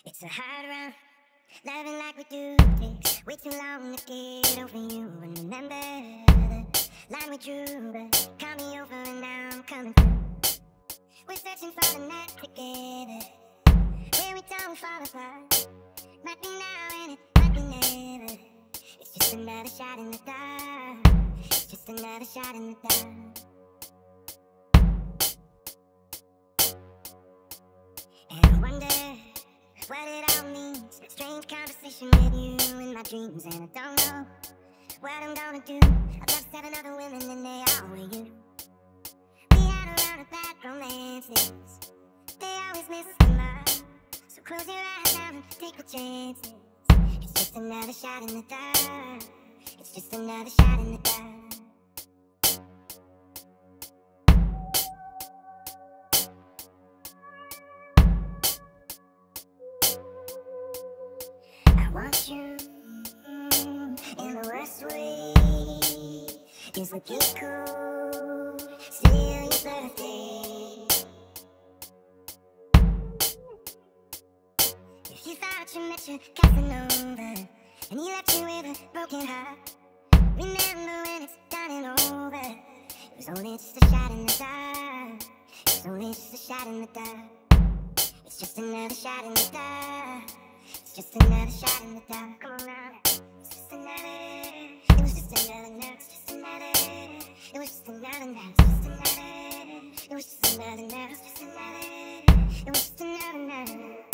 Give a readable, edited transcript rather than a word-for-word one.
It's a hard run, loving like we do. Takes way too long to get over you. And remember the line we drew, but call me over and now I'm coming through. We're searching for the night together, where we don't fall apart. Might be now and it might be never. It's just another shot in the dark. It's just another shot in the dark. And I wonder what it all means. Strange conversation with you in my dreams, and I don't know what I'm gonna do. I've loved 7 other women and they all were you. We had a round of bad romances, they always miss the mark. So close your eyes now and take the chances. It's just another shot in the dark. It's just another shot in the dark. I want you in the worst way. Is the cake cool? Still your birthday. If you thought you met your Casanova and he left you with a broken heart, remember when it's done and over, it was only just a shot in the dark. It was only just a shot in the dark. It's just another shot in the dark. It's just another shot in the dark. Come on now. It's just another. It was just another night. It's just another. It was just another night. It's just another. It was just another night. It's just another. It was just another night.